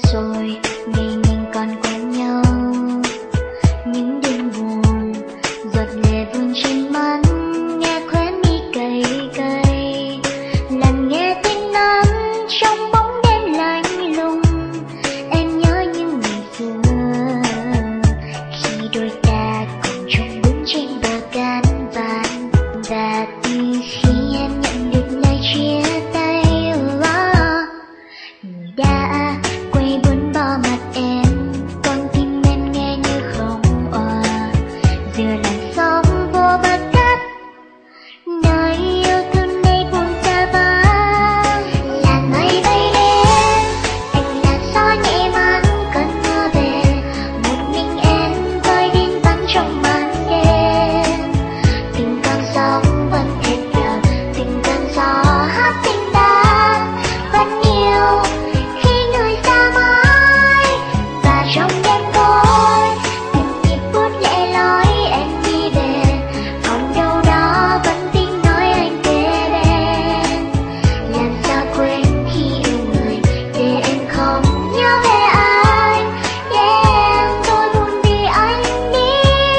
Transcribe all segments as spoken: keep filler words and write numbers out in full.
rồi ngày mình còn cùng nhau, những đêm buồn giọt lệ vương trên mắt, nghe khóe mi cay cay, lần nghe tiếng nắng trong bóng đêm lạnh lùng. Em nhớ những ngày xưa khi đôi ta cùng chung bước trên bờ cát vàng, và từ khi em nhận được lời chia tay, người đã quay bốn bỏ mặt em, con tim em nghe như không òa, giờ làn sóng vô bờ cát nơi yêu thương này buồn xa vắng. Làn mây bay đến, anh là gió nhẹ mang cơn mưa về, một mình em vơi đến vắng trong màn đêm. Từng con sóng vẫn thét gào, từng cơn gió hát tình ta vẫn yêu khi người xa mãi. Và trong đêm tối từng nhịp phút lẻ loi em đi về, còn đâu đó vẫn tiếng nói anh kế bên. Làm sao quên khi yêu người để em không nhớ về anh, để em tôi buồn vì anh đi.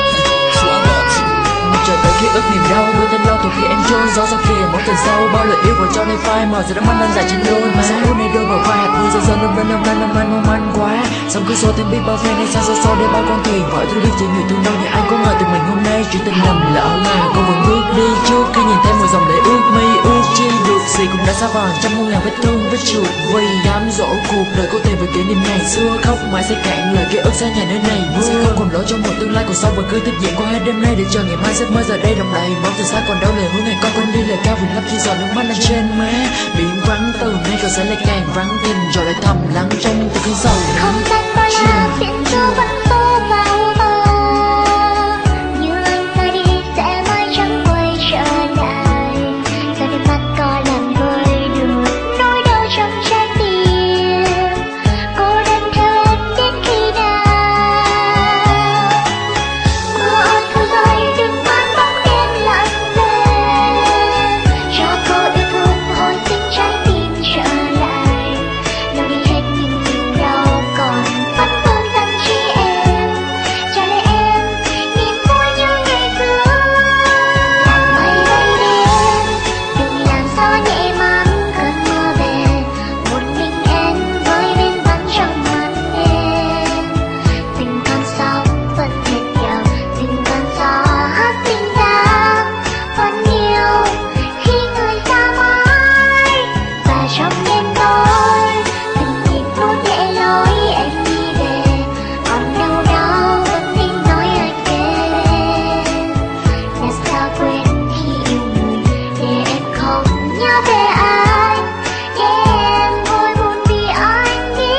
Một trời tới ký ức niềm đau, mưa tên lo thuộc khi em trôi gió gió kia mỗi tuần sau, bao lời yêu vào cho nên phai màu giờ đã mắt anh dài trên đôi má. Sáng hôm nay đôi bờ vai hạt mưa dần dần lâm lên lâm lên lâm lên mong manh quá, sóng cứ xô thêm biết bao phen hay xa xôi xô để bao con thuyền hỏi tôi biết chỉ nhiều thương đau nhưng anh có ngờ tình mình hôm nay chuyện tình lầm lỡ mà con vẫn bước đi trước khi nhìn thấy một dòng lệ ướt mi ước chi được gì cũng đã xa vời trong muôn ngàn vết thương vết chuột vì đám dỗ cuộc đời có thể về kỷ niệm ngày xưa khóc mãi sẽ cạn lời ký ức xa nhà nơi này mưa sẽ không còn lỗi trong một tương lai còn sau vẫn cứ tiếp diễn qua hết đêm nay để chờ ngày mai giấc mơ giờ đây đồng lại bóng từ xa còn đâu lời hứa ngày con quên đi lời ca vì lấp khi giọt nước mắt lên trên má biển vắng từ nay cậu sẽ lại càng vắng tình rồi lại thầm lắng trong từ cơn sầu Không gian bao la biển xưa vẫn tô vào mơ, như anh ra đi sẽ mãi chẳng quay trở lại. Giờ đôi mắt có làm vơi được nỗi đau trong trái tim, cô đơn theo em đến khi nào. Mưa ơi thôi rồi đừng mang bóng đêm lặng về, cho cô yêu thương hồi sinh trái tim trở lại. Nào đi hết những niềm đau còn vẫn vương tâm trí em, trả lại em niềm vui như ngày xưa. Làn mây bay đến, đừng làm gió nhẹ mang cơn mưa về, một mình em với bên vắng trong màn đêm. Từng con sóng vẫn thét gào, từng con gió hát tình ta vẫn yêu khi người xa mãi. Và trong đêm tối từng nhịp phút lẻ loi em đi về, còn đâu đó vẫn tiếng nói anh kế bên. Làm sao quên khi yêu người để em không nhớ về anh, để em vui buồn vì anh đi.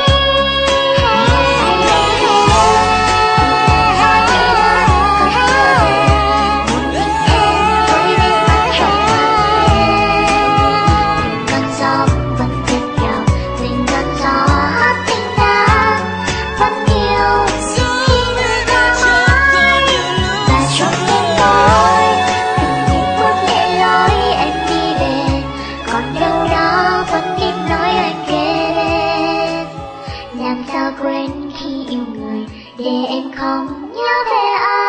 Một mình em với bên vắng trong màn đêm. Từng con sóng vẫn thét gào, từng con gió hát tình ta vẫn yêu khi người xa mãi. Và trong đêm tối từng nhịp phút lẻ loi em đi về, còn đâu đó vẫn tiếng nói anh kế bên. Làm sao quên khi yêu người để em không nhớ về anh.